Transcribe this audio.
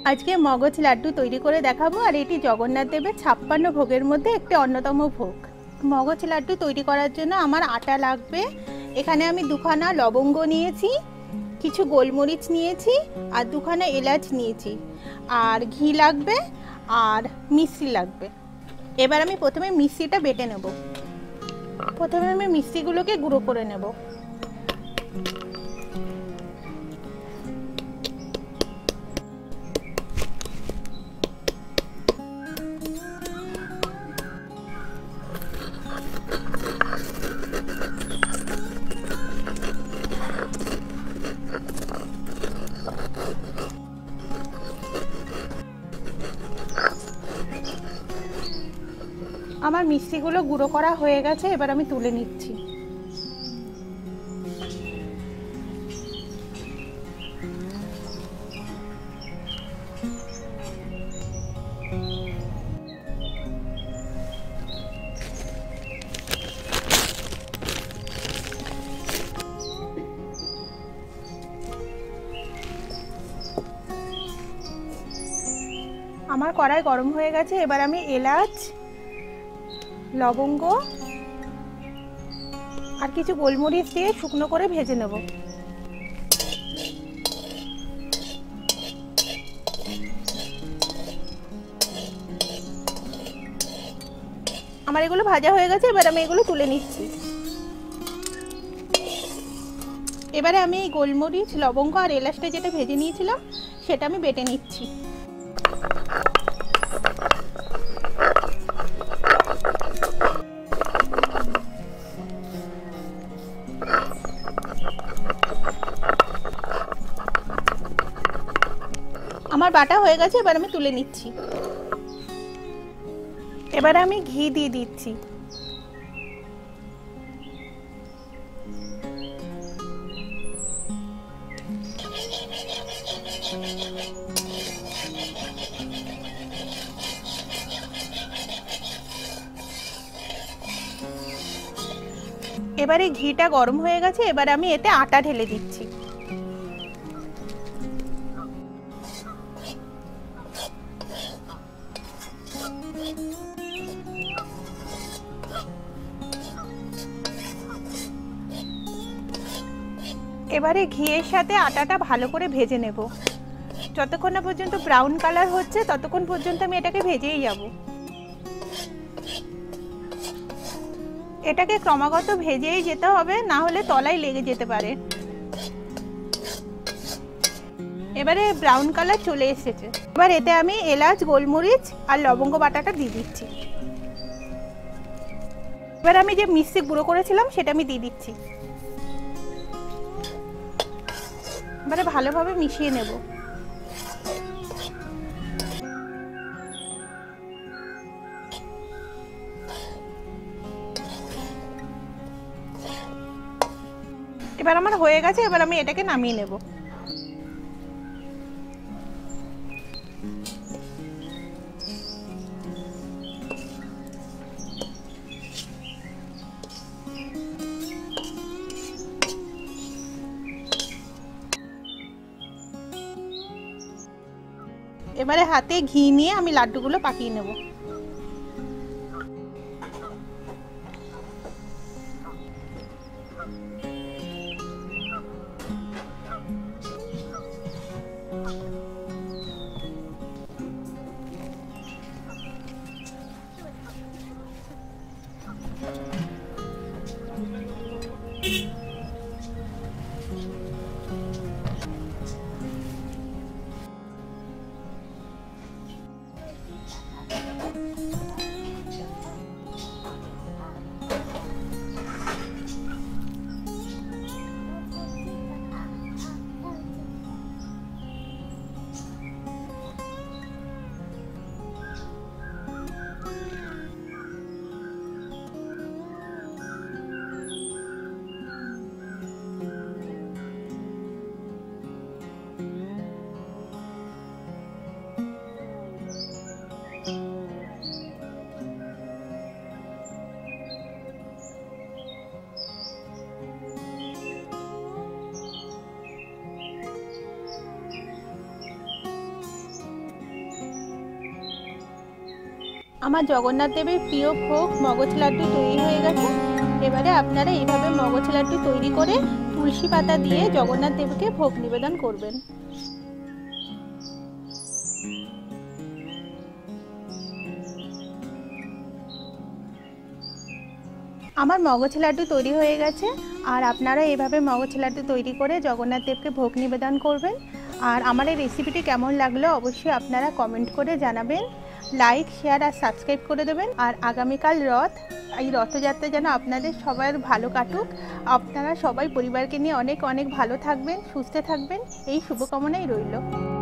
আজকে মগজ লাড্ডু তৈরি করে দেখাবো। আর এটি জগন্নাথ দেবের 56 ভোগের মধ্যে একটি অন্যতম ভোগ। মগজ লাড্ডু তৈরি করার জন্য আমার আটা লাগবে। এখানে আমি 2খানা লবঙ্গ নিয়েছি, কিছু গোলমরিচ নিয়েছি আর 2খানা এলাচ নিয়েছি, আর ঘি লাগবে আর মিশ্রি লাগবে। এবার আমি প্রথমে মিশ্রিটা বেটে নেব। প্রথমে আমি মিশ্রিগুলোকে গুঁড়ো করে নেব। আমার মিষ্টিগুলো গুঁড়ো করা হয়ে গেছে, এবার আমি তুলে নিচ্ছি। আমার কড়াই গরম হয়ে গেছে, এবার আমি এলাচ, লবঙ্গ আর কিছু গোলমরিচ দিয়ে শুকনো করে ভেজে নেব। আমার এগুলো ভাজা হয়ে গেছে, এবার আমি এগুলো তুলে নিচ্ছি। এবারে আমি গোলমরিচ, লবঙ্গ আর এলাচটা যেটা ভেজে নিয়েছিলাম সেটা আমি বেটে নিচ্ছি। আমার বাটা হয়ে গেছে, এবার আমি তুলে নিচ্ছি। এবারে আমি ঘি দিয়ে দিচ্ছি। এবারে ঘিটা গরম হয়ে গেছে, এবার আমি এতে আটা ঢেলে দিচ্ছি। এবারে ঘিয়ের সাথে আটাটা ভালো করে ভেজে নেব। যতক্ষণ না পর্যন্ত ব্রাউন কালার হচ্ছে ততক্ষণ পর্যন্ত আমি এটাকে ভেজেই যাব। এটাকে ক্রমাগত ভেজেই যেতে হবে, না হলে তলায় লেগে যেতে পারে। এবারে ব্রাউন কালার চলে এসেছে। এবার এতে আমি এলাচ, গোলমরিচ আর লবঙ্গ বাটাটা দিয়ে দিচ্ছি। এবার আমি যে মিষ্টি গুঁড়ো করেছিলাম সেটা আমি দিয়ে দিচ্ছি। এবারে ভালোভাবে মিশিয়ে নেব। এবার আমার হয়ে গেছে, এবার আমি এটাকে নামিয়ে নেব। এবারে হাতে ঘি নিয়ে আমি লাড্ডুগুলো পাকিয়ে নেব। আমার জগন্নাথ দেবের প্রিয় ভোগ মগজ লাড্ডু তৈরি হয়ে গেছে। এবারে আপনারা এইভাবে মগজ লাড্ডু তৈরি করে তুলসী পাতা দিয়ে জগন্নাথ দেবকে ভোগ নিবেদন করবেন। আমার মগজ লাড্ডু তৈরি হয়ে গেছে, আর আপনারা এইভাবে মগজ লাড্ডু তৈরি করে জগন্নাথ দেবকে ভোগ নিবেদন করবেন। আর আমার এই রেসিপিটি কেমন লাগলো অবশ্যই আপনারা কমেন্ট করে জানাবেন। লাইক, শেয়ার আর সাবস্ক্রাইব করে দেবেন। আর আগামীকাল রথ, এই রথযাত্রা যেন আপনাদের সবার ভালো কাটুক। আপনারা সবাই পরিবারকে নিয়ে অনেক অনেক ভালো থাকবেন, সুস্থ থাকবেন, এই শুভকামনাই রইল।